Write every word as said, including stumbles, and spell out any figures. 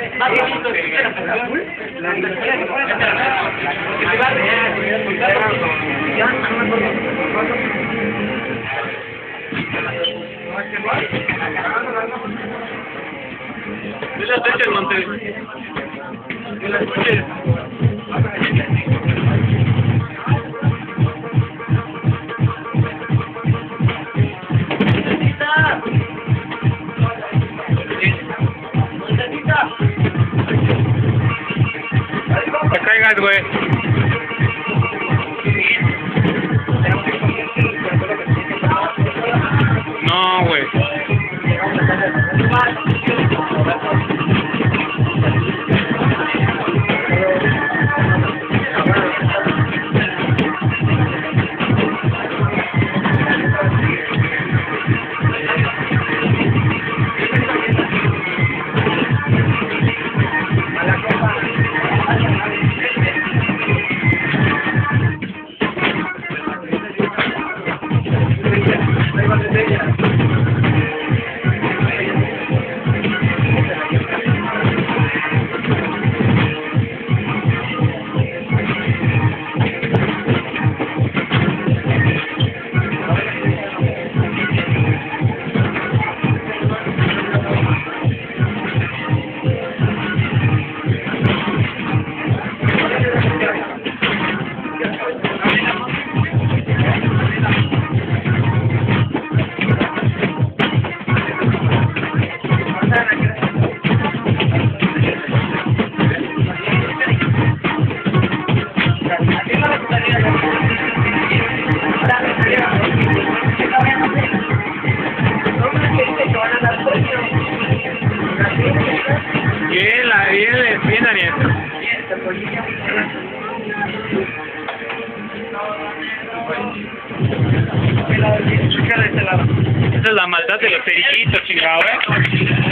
Dile a Teche el monte. Dile a Teche. Te caigas, güey. No, güey. Bien, la bien, bien, Daniel. Esa es la maldad de los periquitos, chingado, ¿eh?